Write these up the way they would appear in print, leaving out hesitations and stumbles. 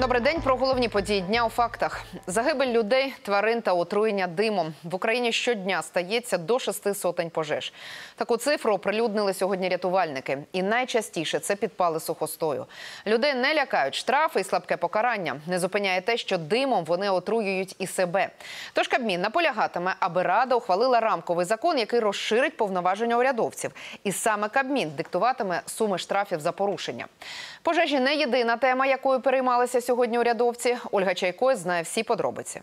Добрий день. Про головні події дня у фактах. Загибель людей, тварин та отруєння димом. В Україні щодня стається до 6 сотень пожеж. Таку цифру оприлюднили сьогодні рятувальники. І найчастіше це підпали сухостою. Людей не лякають штрафи і слабке покарання. Не зупиняє те, що димом вони отруюють і себе. Тож Кабмін наполягатиме, аби Рада ухвалила рамковий закон, який розширить повноваження урядовців. І саме Кабмін диктуватиме суми штрафів за порушення. Пожежі не єдина тема, якою переймалися сьогодні урядовці. Ольга Чайко знає всі подробиці.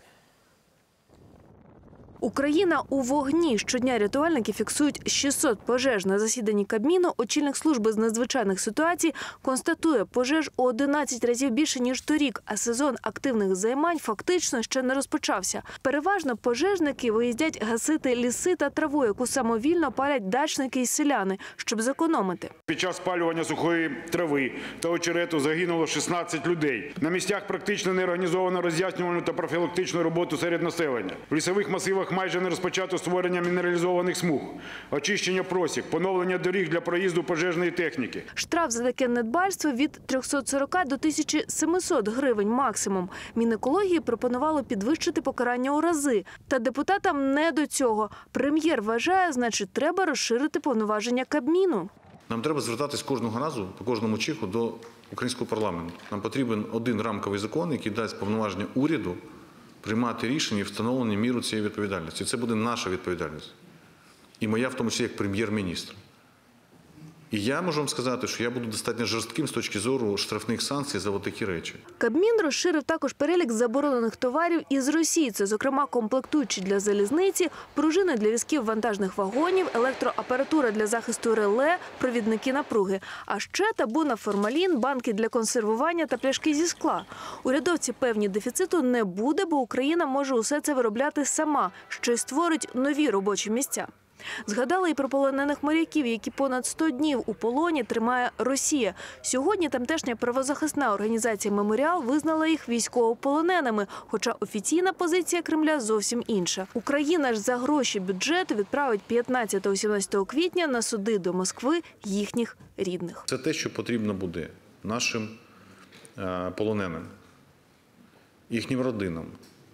Україна у вогні. Щодня рятувальники фіксують 600 пожеж. На засіданні Кабміну очільник служби з надзвичайних ситуацій констатує, пожеж у 11 разів більше, ніж торік, а сезон активних займань фактично ще не розпочався. Переважно пожежники виїздять гасити ліси та траву, яку самовільно палять дачники і селяни, щоб зекономити. Під час спалювання сухої трави та очерету загинуло 16 людей. На місцях практично не організовано роз'яснювальну та профілактичну роботу серед населення. В лісових масивах майже не розпочато створення мінералізованих смуг, очищення просік, поновлення доріг для проїзду пожежної техніки. Штраф за таке недбальство від 340 до 1700 гривень максимум. Мінекології пропонувало підвищити покарання у рази. Та депутатам не до цього. Прем'єр вважає, значить, треба розширити повноваження Кабміну. Нам треба звертатись кожного разу, по кожному чиху, до українського парламенту. Нам потрібен один рамковий закон, який дасть повноваження уряду приймати рішення і встановлення міру цієї відповідальності. Це буде наша відповідальність. І моя, в тому числі, як прем'єр-міністр. І я можу вам сказати, що я буду достатньо жорстким з точки зору штрафних санкцій за такі речі. Кабмін розширив також перелік заборонених товарів із Росії. Це, зокрема, комплектуючі для залізниці, пружини для візків вантажних вагонів, електроапаратура для захисту реле, провідники напруги. А ще табу на формалін, банки для консервування та пляшки зі скла. Урядовці певні, дефіциту не буде, бо Україна може усе це виробляти сама, що й створить нові робочі місця. Згадали і про полонених моряків, які понад 100 днів у полоні тримає Росія. Сьогодні тамтешня правозахисна організація «Меморіал» визнала їх військовополоненими, хоча офіційна позиція Кремля зовсім інша. Україна ж за гроші бюджету відправить 15-17 квітня на суди до Москви їхніх рідних. Це те, що потрібно буде нашим полоненим, їхнім родинам.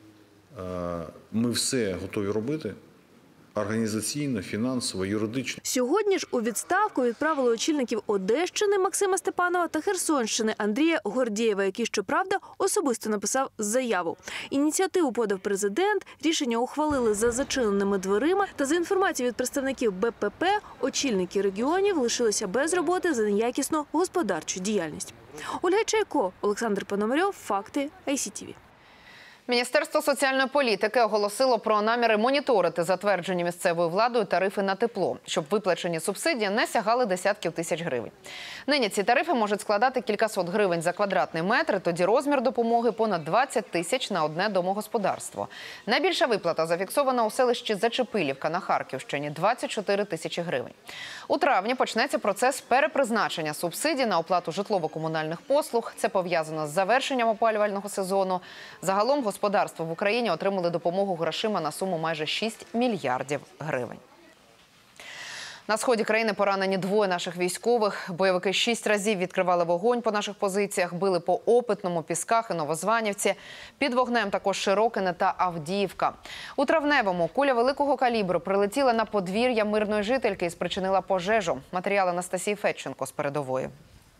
Ми все готові робити. Організаційно, фінансово, юридично. Сьогодні ж у відставку відправили очільників Одещини Максима Степанова та Херсонщини Андрія Гордєєва, який, щоправда, особисто написав заяву. Ініціативу подав президент, рішення ухвалили за зачиненими дверима. Та за інформацією від представників БПП, очільники регіонів лишилися без роботи за неякісну господарчу діяльність. Ольга Чайко, Олександр Пономарьов, Факти, ICTV. Міністерство соціальної політики оголосило про наміри моніторити затверджені місцевою владою тарифи на тепло, щоб виплачені субсидії не сягали десятків тисяч гривень. Нині ці тарифи можуть складати кількасот гривень за квадратний метр, тоді розмір допомоги понад 20 тисяч на одне домогосподарство. Найбільша виплата зафіксована у селищі Зачепилівка на Харківщині – 24 тисячі гривень. У травні почнеться процес перепризначення субсидій на оплату житлово-комунальних послуг. Це пов'язано з завершенням опалювального сезону. Загалом господарства в Україні отримали допомогу грошима на суму майже 6 мільярдів гривень. На сході країни поранені двоє наших військових. Бойовики 6 разів відкривали вогонь по наших позиціях, били по Опитному, Пісках і Новозванівці. Під вогнем також Широкине та Авдіївка. У Травневому куля великого калібру прилетіла на подвір'я мирної жительки і спричинила пожежу. Матеріал Анастасії Федченко з передової.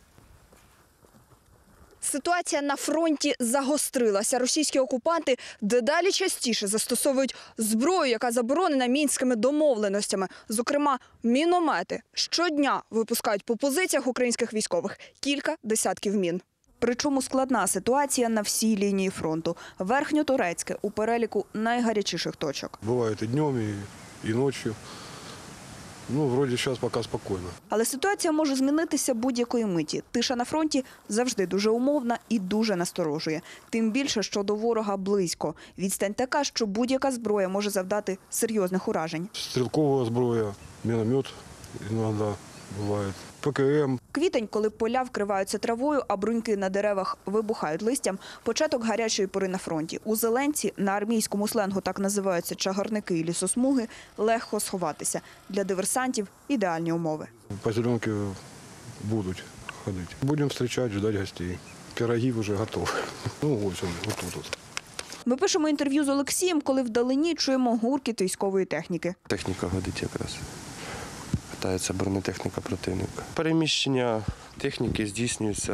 Ситуація на фронті загострилася. Російські окупанти дедалі частіше застосовують зброю, яка заборонена мінськими домовленостями. Зокрема, міномети. Щодня випускають по позиціях українських військових кілька десятків мін. Причому складна ситуація на всій лінії фронту. Верхньоторецьке у переліку найгарячіших точок. Буває і днем, і ночі. Вроді зараз поки спокійно. Але ситуація може змінитися будь-якої миті. Тиша на фронті завжди дуже умовна і дуже насторожує. Тим більше, що до ворога близько. Відстань така, що будь-яка зброя може завдати серйозних уражень. Стрілкова зброя, міномет іноді буває, ПКМ. Квітень, коли поля вкриваються травою, а бруньки на деревах вибухають листям – початок гарячої пори на фронті. У зеленці, на армійському сленгу так називаються чагарники і лісосмуги, легко сховатися. Для диверсантів – ідеальні умови. По зеленці будуть ходити. Будемо зустрічати, чекати гостей. пироги уже готовы. Ну, ось он, вот тут вот. Ми пишемо інтерв'ю з Олексієм, коли вдалині чуємо гуркіт військової техніки. Техніка годить якраз. Катається бронетехніка противника. Переміщення техніки здійснюється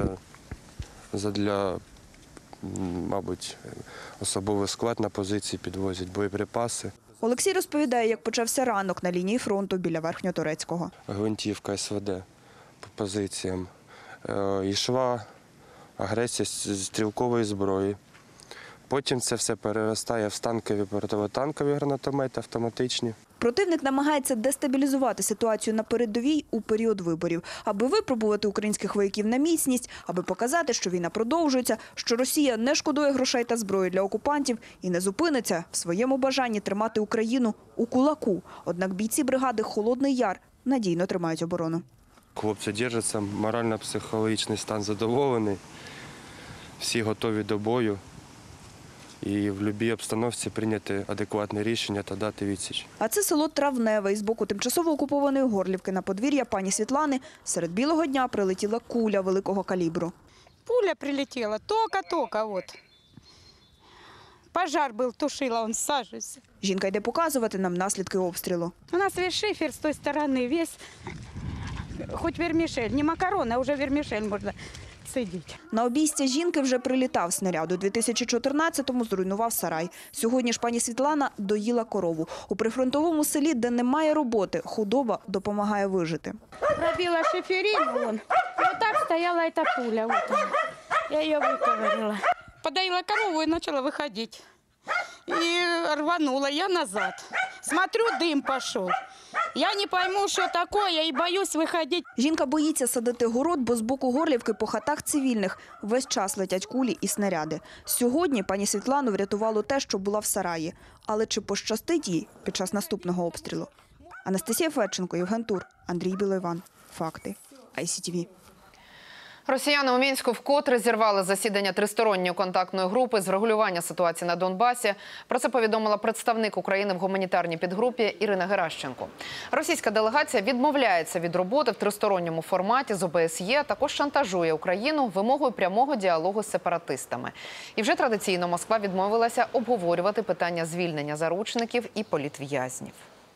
задля, мабуть, особовий склад на позиції, підвозять боєприпаси. Олексій розповідає, як почався ранок на лінії фронту біля Верхньоторецького. Гвинтівка СВД по позиціям. Йшла агресія з стрілкової зброї. Потім це все переростає в танкові, противотанкові гранатомети, автоматичні. Противник намагається дестабілізувати ситуацію на передовій у період виборів, аби випробувати українських вояків на міцність, аби показати, що війна продовжується, що Росія не шкодує грошей та зброї для окупантів і не зупиниться в своєму бажанні тримати Україну у кулаку. Однак бійці бригади «Холодний Яр» надійно тримають оборону. Хлопці держаться, морально-психологічний стан задоволений, всі готові до бою. І в будь-якій обстановці прийняти адекватне рішення та дати відсіч. А це село Травневе. Із боку тимчасово окупованої Горлівки на подвір'я пані Світлани серед білого дня прилетіла куля великого калібру. Пуля прилетела, только вот. Пожар был, тушила, он сажился. Жінка йде показувати нам наслідки обстрілу. У нас весь шифер с той стороны, весь, хоть вермишель, не макароны, а уже вермишель можно сидеть. На обійстя жінки вже прилітав снаряд. У 2014-му зруйнував сарай. Сьогодні ж пані Світлана доїла корову. У прифронтовому селі, де немає роботи, худоба допомагає вижити. Пробила шиферину, вон. Вот так стояла эта пуля. Вот она. Я ее выковырила. Подоила корову и начала выходить. И рванула я назад. Смотрю, дым пошел. Я не пойму, что такое, и боюсь выходить. Жінка боїться садити город, бо з боку Горлівки по хатах цивільних весь час летять кулі і снаряди. Сьогодні пані Світлану врятувало те, що була в сараї. Але чи пощастить їй під час наступного обстрілу? Анастасія Федченко, Євген Тур, Андрій Білоїван. Факти. ICTV. Росіяни у Мінську вкотре зірвали засідання тристоронньої контактної групи з врегулювання ситуації на Донбасі. Про це повідомила представник України в гуманітарній підгрупі Ірина Геращенко. Російська делегація відмовляється від роботи в тристоронньому форматі з ОБСЄ, також шантажує Україну вимогою прямого діалогу з сепаратистами. І вже традиційно Москва відмовилася обговорювати питання звільнення заручників і політв'язнів.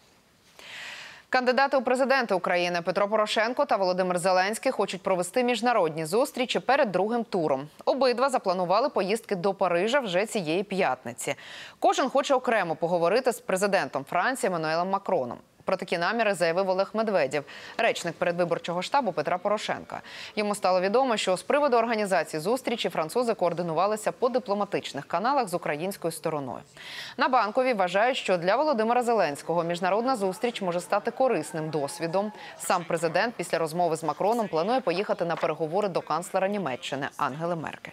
Кандидати у президенти України Петро Порошенко та Володимир Зеленський хочуть провести міжнародні зустрічі перед другим туром. Обидва запланували поїздки до Парижа вже цієї п'ятниці. Кожен хоче окремо поговорити з президентом Франції Еммануелем Макроном. Про такі наміри заявив Олег Медведєв, речник передвиборчого штабу Петра Порошенка. Йому стало відомо, що з приводу організації зустрічі французи координувалися по дипломатичних каналах з українською стороною. На Банковій вважають, що для Володимира Зеленського міжнародна зустріч може стати корисним досвідом. Сам президент після розмови з Макроном планує поїхати на переговори до канцлера Німеччини Ангели Меркель.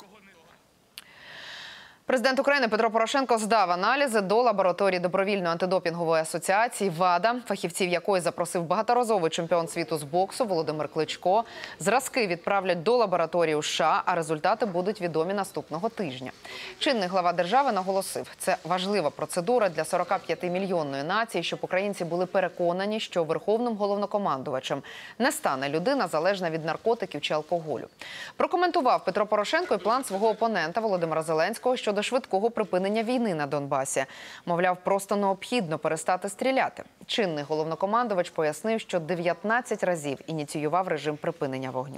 Президент України Петро Порошенко здав аналізи до лабораторії Добровільної антидопінгової асоціації «ВАДА», фахівців якої запросив багаторазовий чемпіон світу з боксу Володимир Кличко. Зразки відправлять до лабораторії у США, а результати будуть відомі наступного тижня. Чинний глава держави наголосив, це важлива процедура для 45-мільйонної нації, щоб українці були переконані, що верховним головнокомандувачем не стане людина, залежна від наркотиків чи алкоголю. Прокоментував Петро Порошенко і план свого опонента Володимира Зеленського щодо швидкого припинення війни на Донбасі. Мовляв, просто необхідно перестати стріляти. Чинний головнокомандувач пояснив, що 19 разів ініціював режим припинення вогню.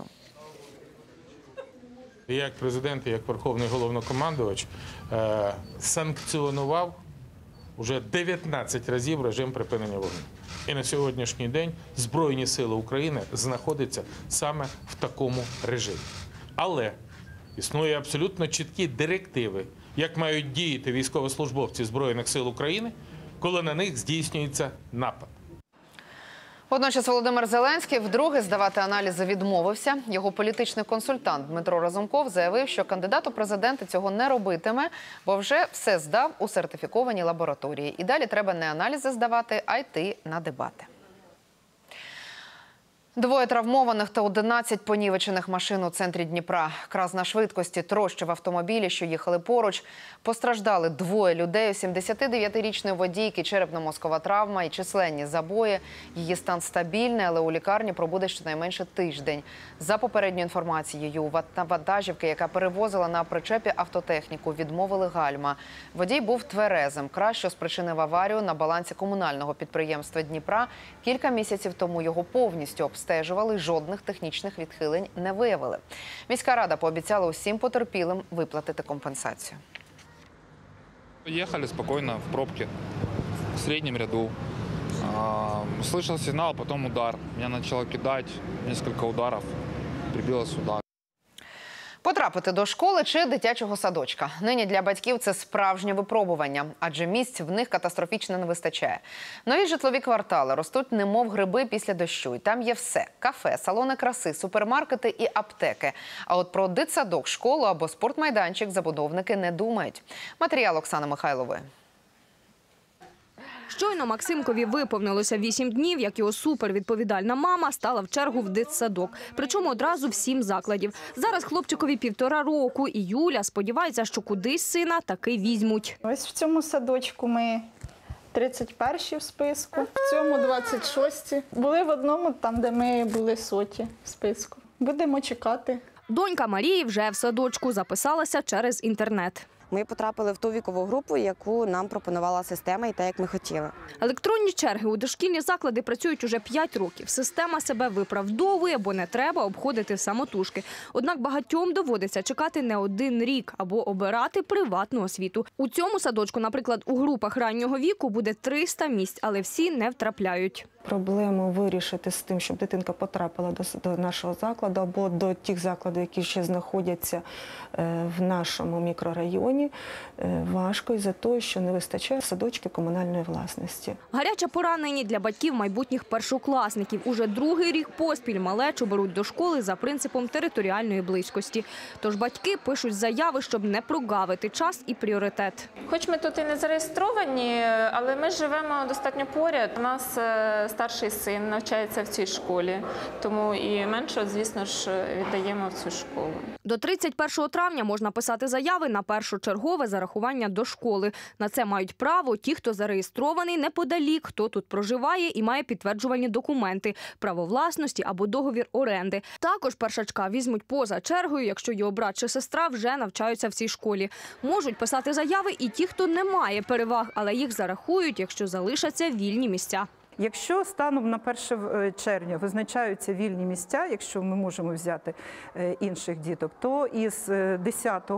Як президент, як верховний головнокомандувач санкціонував вже 19 разів режим припинення вогню. І на сьогоднішній день Збройні сили України знаходяться саме в такому режимі. Але існує абсолютно чіткі директиви, як мають діяти військовослужбовці Збройних сил України, коли на них здійснюється напад. Водночас Володимир Зеленський вдруге здавати аналізи відмовився. Його політичний консультант Дмитро Разумков заявив, що кандидат у президенти цього не робитиме, бо вже все здав у сертифікованій лабораторії. І далі треба не аналізи здавати, а йти на дебати. Двоє травмованих та 11 понівечених машин у центрі Дніпра. Краз на швидкості трощив автомобілі, що їхали поруч. Постраждали двоє людей. У 79-річної водійки черепно-мозкова травма і численні забої. Її стан стабільний, але у лікарні пробуде щонайменше тиждень. За попередньою інформацією, у вантажівки, яка перевозила на причепі автотехніку, відмовили гальма. Водій був тверезим. Краз, що спричинив аварію на балансі комунального підприємства Дніпра. Кілька місяців тому його повністю обстежували, жодних технічних відхилень не виявили. Міська рада пообіцяла усім потерпілим виплатити компенсацію. Ехали спокойно в пробке, в среднем ряду. Слышал сигнал, потом удар. Меня начало кидать, несколько ударов, прибило сюда. Потрапити до школи чи дитячого садочка. Нині для батьків це справжнє випробування, адже місць в них катастрофічно не вистачає. Нові житлові квартали ростуть немов гриби після дощу. І там є все – кафе, салони краси, супермаркети і аптеки. А от про дитсадок, школу або спортмайданчик забудовники не думають. Матеріал Оксани Михайлової. Щойно Максимкові виповнилося 8 днів, як його супервідповідальна мама стала в чергу в дитсадок. Причому одразу в 7 закладів. Зараз хлопчикові 1,5 року, і Юля сподівається, що кудись сина таки візьмуть. Ось в цьому садочку ми 31-й в списку, в цьому 26-ті. Були в одному, там, де ми були 100-ті в списку. Будемо чекати. Донька Марії вже в садочку, записалася через інтернет. Ми потрапили в ту вікову групу, яку нам пропонувала система і те, як ми хотіли. Електронні черги у дошкільні заклади працюють уже 5 років. Система себе виправдовує, бо не треба обходити самотужки. Однак багатьом доводиться чекати не 1 рік або обирати приватну освіту. У цьому садочку, наприклад, у групах раннього віку буде 300 місць, але всі не втрапляють. Проблему вирішити з тим, щоб дитинка потрапила до нашого закладу або до тих закладів, які ще знаходяться в нашому мікрорайоні, важко із-за того, що не вистачає садочків комунальної власності. Гаряча пора нині для батьків майбутніх першокласників. Уже 2-й рік поспіль малечу беруть до школи за принципом територіальної близькості. Тож батьки пишуть заяви, щоб не прогавити час і пріоритет. Хоч ми тут і не зареєстровані, але ми живемо достатньо поряд. У нас старший син навчається в цій школі, тому і менше, звісно ж, віддаємо в цю школу. До 31 травня можна писати заяви на першочергове зарахування до школи. На це мають право ті, хто зареєстрований неподалік, хто тут проживає і має підтверджувальні документи, право власності або договір оренди. Також першачка візьмуть поза чергою, якщо його брат чи сестра вже навчаються в цій школі. Можуть писати заяви і ті, хто не має переваг, але їх зарахують, якщо залишаться вільні місця. Якщо станом на 1 червня визначаються вільні місця, якщо ми можемо взяти інших діток, то із 10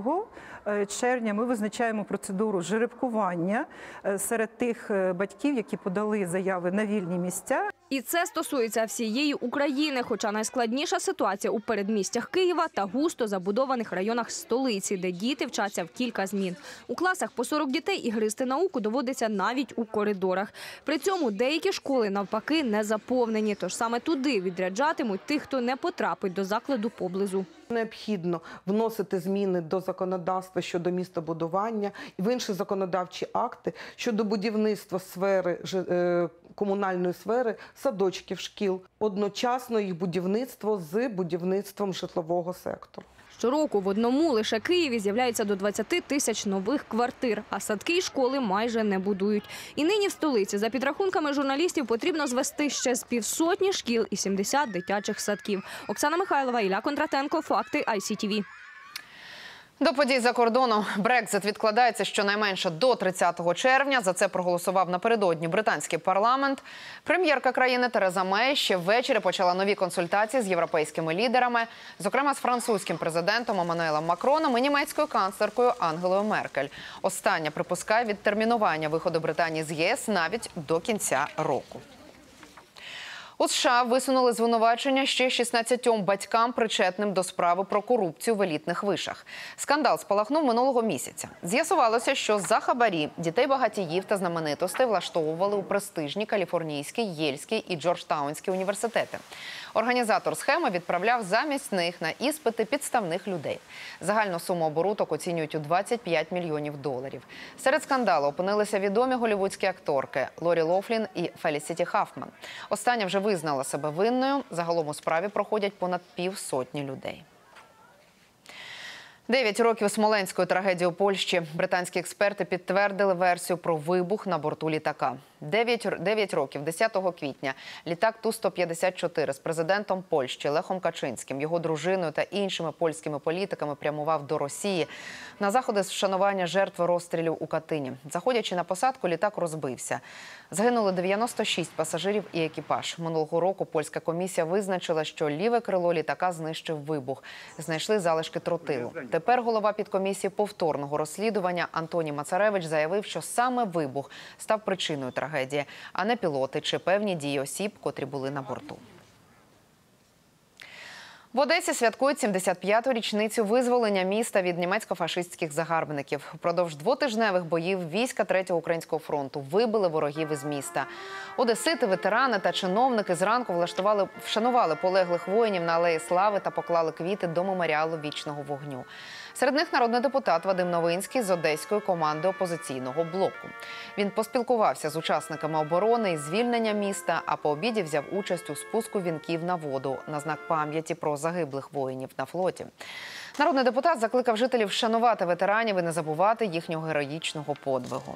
червня ми визначаємо процедуру жеребкування серед тих батьків, які подали заяви на вільні місця. І це стосується всієї України, хоча найскладніша ситуація у передмістях Києва та густо забудованих районах столиці, де діти вчаться в кілька змін. У класах по 40 дітей і гризти науку доводиться навіть у коридорах. При цьому деякі школи навпаки не заповнені, тож саме туди відряджатимуть тих, хто не потрапить до закладу поблизу. Необхідно вносити зміни до законодавства щодо містобудування і в інші законодавчі акти щодо будівництва сфери, комунальної сфери, садочків, шкіл. Одночасно їх будівництво з будівництвом житлового сектору. Щороку в одному лише Києві з'являється до 20 тисяч нових квартир, а садки й школи майже не будують. І нині в столиці, за підрахунками журналістів, потрібно звести ще з 50 шкіл і 70 дитячих садків. Оксана Михайлова, Ілля Кондратенко, Факти, ICTV. До подій за кордоном. Брекзит відкладається щонайменше до 30 червня. За це проголосував напередодні британський парламент. Прем'єрка країни Тереза Мей ще ввечері почала нові консультації з європейськими лідерами, зокрема з французьким президентом Еммануелем Макроном і німецькою канцлеркою Ангелою Меркель. Остання припускає відтермінування виходу Британії з ЄС навіть до кінця року. У США висунули звинувачення ще 16 батькам, причетним до справи про корупцію в елітних вишах. Скандал спалахнув минулого місяця. З'ясувалося, що за хабарі дітей багатіїв та знаменитостей влаштовували у престижні Каліфорнійський, Єльський і Джорджтаунський університети. Організатор схеми відправляв замість них на іспити підставних людей. Загальну суму оборудок оцінюють у $25 мільйонів. Серед скандалу опинилися відомі голлівудські акторки Лорі Лофлін і Фелісіті Хафман. Остання вже визнала себе винною. Загалом у справі проходять понад півсотні людей. 9 років смоленської трагедії у Польщі. Британські експерти підтвердили версію про вибух на борту літака. 9 років, 10 квітня, літак Ту-154 з президентом Польщі Лехом Качинським, його дружиною та іншими польськими політиками прямував до Росії на заходи з вшанування жертв розстрілів у Катині. Заходячи на посадку, літак розбився. Загинули 96 пасажирів і екіпаж. Минулого року польська комісія визначила, що ліве крило літака знищив вибух. Знайшли залишки тротилу. Тепер голова підкомісії повторного розслідування Антоній Мацаревич заявив, що саме вибух став причиною трагедії, а не пілоти чи певні дії осіб, котрі були на борту. В Одесі святкують 75-ту річницю визволення міста від німецько-фашистських загарбників. Упродовж двотижневих боїв війська 3-го Українського фронту вибили ворогів із міста. Одесити, ветерани та чиновники зранку вшанували полеглих воїнів на Алеї Слави та поклали квіти до меморіалу Вічного вогню. Серед них народний депутат Вадим Новинський з одеської команди опозиційного блоку. Він поспілкувався з учасниками оборони і звільнення міста, а по обіді взяв участь у спуску вінків на воду на знак пам'яті про загиблих воїнів на флоті. Народний депутат закликав жителів вшанувати ветеранів і не забувати їхнього героїчного подвигу.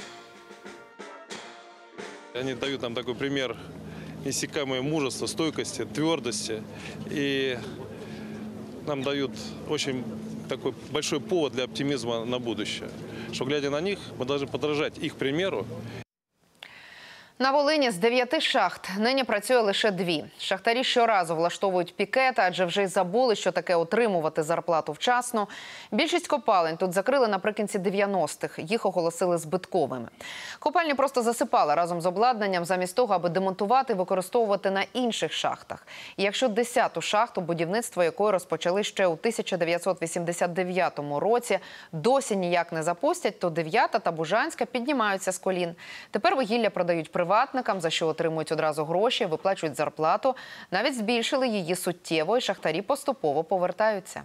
Они дают нам такой пример неиссякаемого мужества, стойкости, твердости. И нам дают очень такой большой повод для оптимизма на будущее. Что, глядя на них, мы должны подражать их примеру. На Волині з 9 шахт нині працює лише 2. Шахтарі щоразу влаштовують пікети, адже вже й забули, що таке отримувати зарплату вчасно. Більшість копалень тут закрили наприкінці 90-х. Їх оголосили збитковими. Копальні просто засипали разом з обладнанням, замість того, аби демонтувати і використовувати на інших шахтах. І якщо 10-ту шахту, будівництво якої розпочали ще у 1989 році, досі ніяк не запустять, то 9-та та Бужанська піднімаються з колін. Тепер вугілля продають приватникам, за що отримують одразу гроші, виплачують зарплату. Навіть збільшили її суттєво, і шахтарі поступово повертаються.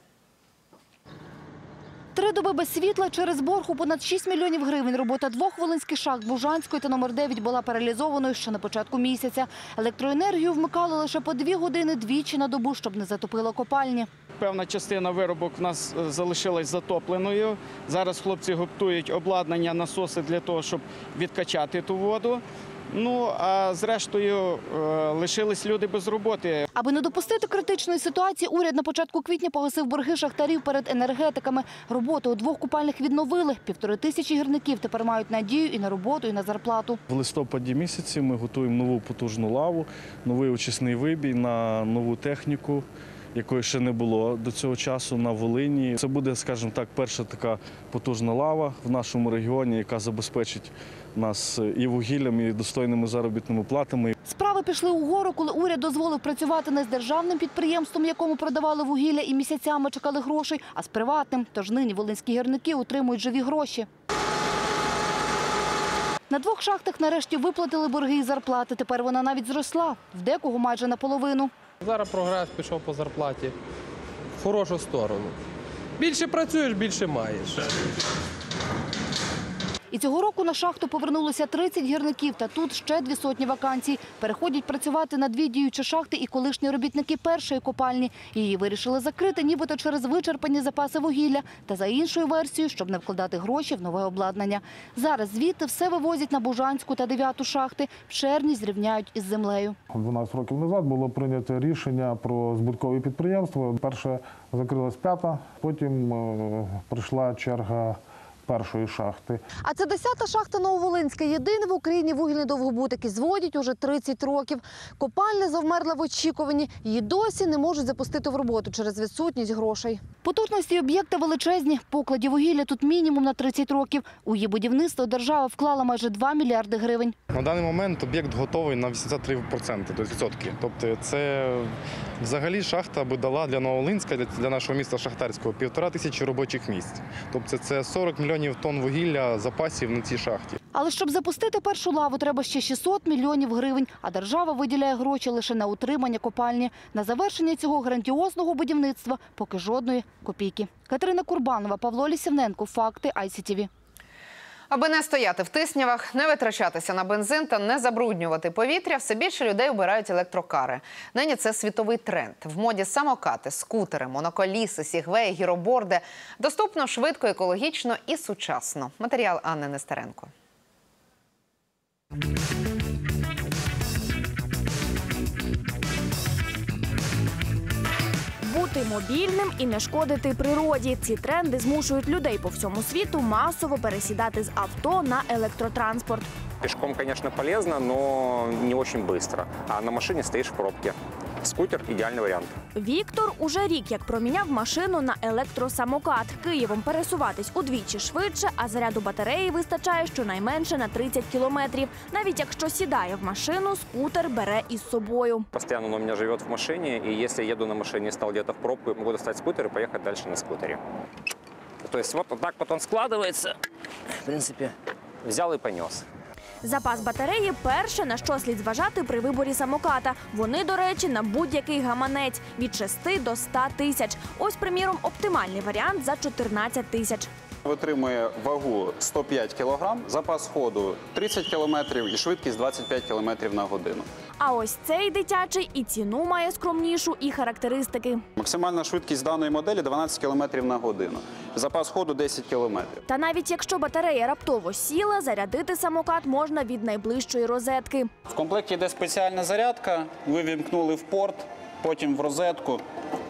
3 доби без світла через борг у понад 6 мільйонів гривень. Робота 2 волинських шахт Бужанської та номер 9 була паралізованою ще на початку місяця. Електроенергію вмикали лише по 2 години двічі на добу, щоб не затопило копальні. Певна частина виробок в нас залишилась затопленою. Зараз хлопці готують обладнання, насоси для того, щоб відкачати ту воду. Ну, а зрештою лишились люди без роботи. Аби не допустити критичної ситуації, уряд на початку квітня погасив борги шахтарів перед енергетиками. Роботу у 2 купальнях відновили. 1500 гірників тепер мають надію і на роботу, і на зарплату. В листопаді місяці ми готуємо нову потужну лаву, новий очисний вибій на нову техніку, якої ще не було до цього часу на Волині. Це буде, скажімо так, перша така потужна лава в нашому регіоні, яка забезпечить нас і вугіллям, і достойними заробітними платами. Справи пішли угору, коли уряд дозволив працювати не з державним підприємством, якому продавали вугілля і місяцями чекали грошей, а з приватним. Тож нині волинські гірники отримують живі гроші. На 2 шахтах нарешті виплатили борги і зарплати. Тепер вона навіть зросла. В декого майже наполовину. Зараз прогрес пішов по зарплаті в хорошу сторону. Більше працюєш, більше маєш. І цього року на шахту повернулося 30 гірників, та тут ще 200 вакансій. Переходять працювати на 2 діючі шахти і колишні робітники першої копальні. Її вирішили закрити, нібито через вичерпані запаси вугілля та за іншою версією, щоб не вкладати гроші в нове обладнання. Зараз звідти все вивозять на Бужанську та 9-ту шахти. В червні зрівняють із землею. 12 років назад було прийнято рішення про збиткові підприємства. Перше закрилась 5-та, потім прийшла черга першої шахти. А це 10-та шахта Нововолинська. Єдиний в Україні вугільний довгобут, який зводять уже 30 років. Копальня завмерла в очікуванні. Її досі не можуть запустити в роботу через відсутність грошей. Потужності об'єкта величезні. Покладів вугілля тут мінімум на 30 років. У її будівництво держава вклала майже 2 мільярди гривень. На даний момент об'єкт готовий на 83%, тобто %. Тобто це взагалі шахта би дала для Нововолинська, для нашого міста Шахтарського, 1500 робочих місць. Тобто це 40 мільйонів тонн вугілля запасів на цій шахті. Але щоб запустити першу лаву, треба ще 600 мільйонів гривень, а держава виділяє гроші лише на утримання копальні. На завершення цього грандіозного будівництва поки жодної копійки. Катерина Курбанова, Павло Лісівненко. Факти ICTV. Аби не стояти в тиснявах, не витрачатися на бензин та не забруднювати повітря, все більше людей обирають електрокари. Нині це світовий тренд. В моді самокати, скутери, моноколіси, сігвеї, гіроборди. Доступно, швидко, екологічно і сучасно. Матеріал Анни Нестеренко. Бути мобільним і не шкодити природі. Ці тренди змушують людей по всьому світу масово пересідати з авто на електротранспорт. Пешком, конечно, полезно, но не очень быстро. А на машине стоишь в пробке. Скутер – идеальный вариант. Віктор уже рік як проміняв машину на електросамокат. Києвом пересуватись удвічі швидше, а заряду батареї вистачає щонайменше на 30 кілометрів. Навіть якщо сідає в машину, скутер бере із собою. Постоянно он у меня живет в машине, и если я еду на машине и стал где-то в пробку, могу достать скутер и поехать дальше на скутере. То есть вот так вот он складывается. В принципе, взял и понес. Запас батареї – перше, на що слід зважати при виборі самоката. Вони, до речі, на будь-який гаманець – від 6 до 100 тисяч. Ось, приміром, оптимальний варіант за 14 тисяч. Витримує вагу 105 кг, запас ходу 30 км і швидкість 25 км на годину. А ось цей дитячий і ціну має скромнішу, і характеристики. Максимальна швидкість даної моделі 12 км на годину. Запас ходу 10 км. Та навіть якщо батарея раптово сіла, зарядити самокат можна від найближчої розетки. В комплекті йде спеціальна зарядка, ви вімкнули в порт, потім в розетку,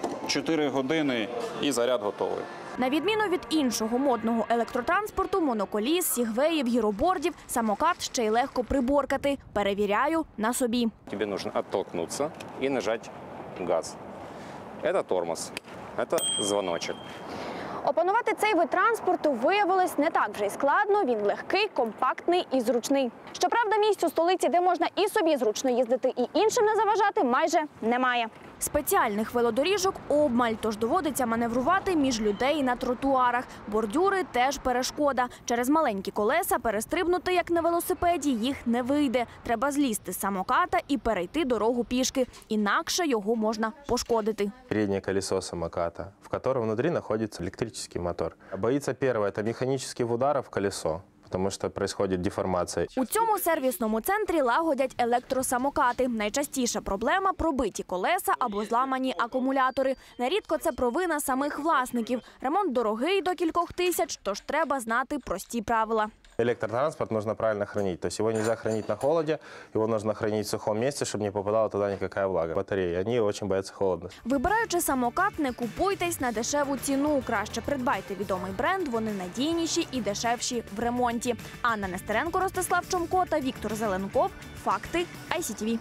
4 години і заряд готовий. На відміну від іншого модного електротранспорту, моноколіс, сігвеїв, гіробордів, самокат ще й легко приборкати. Перевіряю на собі. Тебе нужно оттолкнуться и нажать газ. Это тормоз, это звоночек. Опанувати цей вид транспорту виявилось не так вже й складно. Він легкий, компактний і зручний. Щоправда, місць у столиці, де можна і собі зручно їздити, і іншим не заважати, майже немає. Спеціальних велодоріжок обмаль, тож доводиться маневрувати між людей на тротуарах. Бордюри – теж перешкода. Через маленькі колеса перестрибнути, як на велосипеді, їх не вийде. Треба злізти з самоката і перейти дорогу пішки. Інакше його можна пошкодити. Переднее колесо самоката, в котором внутри находится электрический мотор. Боится первое – это механических ударов в колесо, тому що происходит деформація. У цьому сервісному центрі лагодять електросамокати. Найчастіша проблема – пробиті колеса або зламані акумулятори. Нерідко це провина самих власників. Ремонт дорогий до кількох тисяч, тож треба знати прості правила. Электротранспорт нужно правильно хранить. То есть его нельзя хранить на холоде, его нужно хранить в сухом месте, чтобы не попадала туда никакая влага. Батареи, они очень боятся холода. Вибираючи самокат, не купуйтесь на дешеву ціну. Краще придбайте відомий бренд, вони надійніші і дешевші в ремонті. Анна Нестеренко, Ростислав Чомко та Віктор Зеленков. Факти ICTV.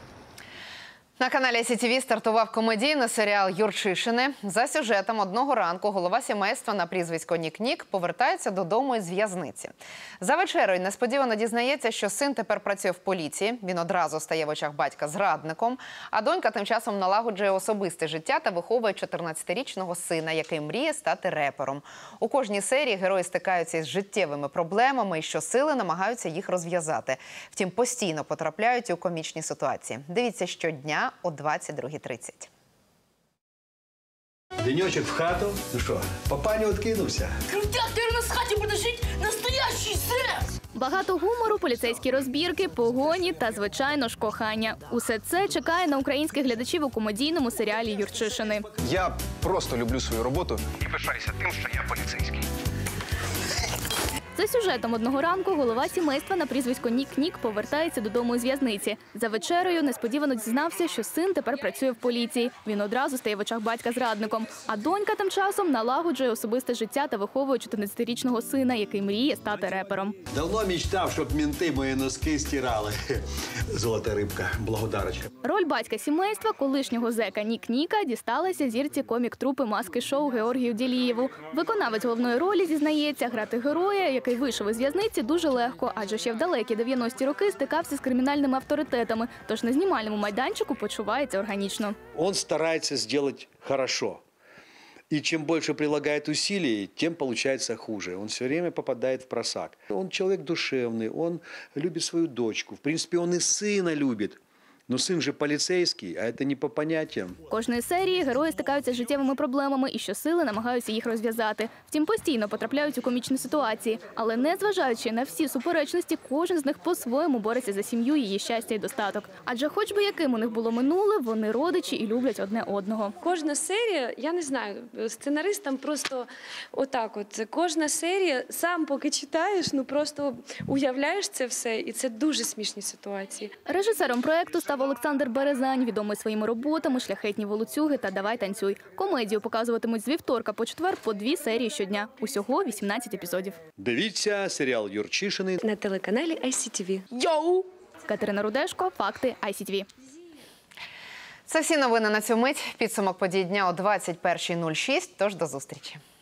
На каналі ICTV стартував комедійний серіал «Юрчишини». За сюжетом одного ранку голова сімейства на прізвисько Нік-Нік повертається додому із в'язниці. За вечерею несподівано дізнається, що син тепер працює в поліції. Він одразу стає в очах батька зрадником. А донька тим часом налагоджує особисте життя та виховує 14-річного сина, який мріє стати репером. У кожній серії герої стикаються із життєвими проблемами і щосили намагаються їх розв'язати. Втім, постійно потрапляють у комічні ситуації. Дивіться щодня о 22:30. Денечек в хату. Ну що, папа не откинувся? Крутяк, ти у нас в хаті буде жити настоящий секс! Багато гумору, поліцейські розбірки, погоні та, звичайно ж, кохання. Усе це чекає на українських глядачів у комедійному серіалі «Юрчишини». Я просто люблю свою роботу і пишаюся тим, що я поліцейський. За сюжетом одного ранку голова сімейства на прізвисько Нік-Нік повертається додому із в'язниці. За вечерею несподівано дізнався, що син тепер працює в поліції. Він одразу стає в очах батька зрадником. А донька тим часом налагоджує особисте життя та виховує 14-річного сина, який мріє стати репером. Давно мечтав, щоб мінти мої носки стирали. Золота рибка, благодарочка. Роль батька сімейства, колишнього зека Нік-Ніка, дісталася зірці комік-трупи «Маски-шоу» Георгію Дєлієву. Виконавець головної ролі зізнається, грати героя, який вийшов із в'язниці, дуже легко, адже ще в далекі 90-ті роки стикався з кримінальними авторитетами, тож на знімальному майданчику почувається органічно. Он старается сделать хорошо. И чем больше прилагает усилий, тем получается хуже. Он все время попадает в просак. Он человек душевный, он любит свою дочку. В принципе, он и сына любит. Но сын же полицейский, а это не по понятиям. Кожної серії герої стикаються з життєвими проблемами і щосили намагаються їх розв'язати. Втім, постійно потрапляють у комічні ситуації. Але незважаючи на всі суперечності, кожен з них по-своєму бореться за сім'ю, її щастя і достаток. Адже хоч би яким у них було минуле, вони родичі і люблять одне одного. Кожна серія, я не знаю, сценаристам просто отак от. Кожна серія, сам поки читаєш, ну просто уявляєш це все, і це дуже смішні ситуації. Режисером проєкту став Олександр Березань, відомий своїми роботами «Шляхетні волоцюги» та «Давай танцюй». Комедію показуватимуть з вівторка по четвер по 2 серії щодня. Усього 18 епізодів. Дивіться серіал Юрчишини на телеканалі ICTV. Йоу! Катерина Рудешко, «Факти ICTV». Це всі новини на цю мить. Підсумок подій дня о 21:06. Тож до зустрічі.